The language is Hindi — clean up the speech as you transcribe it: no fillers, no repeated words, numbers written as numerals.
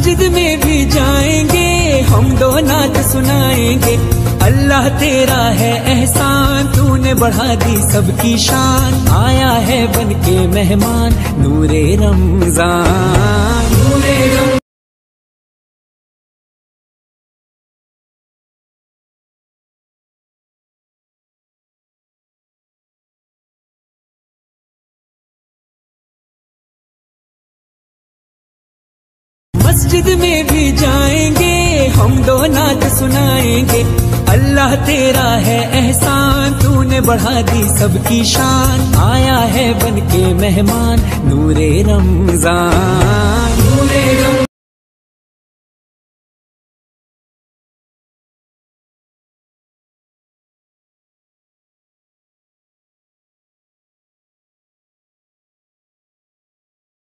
मस्जिद में भी जाएंगे हम दो नात सुनाएंगे। अल्लाह तेरा है एहसान, तूने बढ़ा दी सबकी शान। आया है बन के मेहमान नूरे रमजान, नूरे रमजान। मस्जिद में भी जाएंगे हम दो नात सुनाएंगे। अल्लाह तेरा है एहसान, तूने बढ़ा दी सबकी शान। आया है बन के मेहमान नूरे रमजान, नूरे रमजान।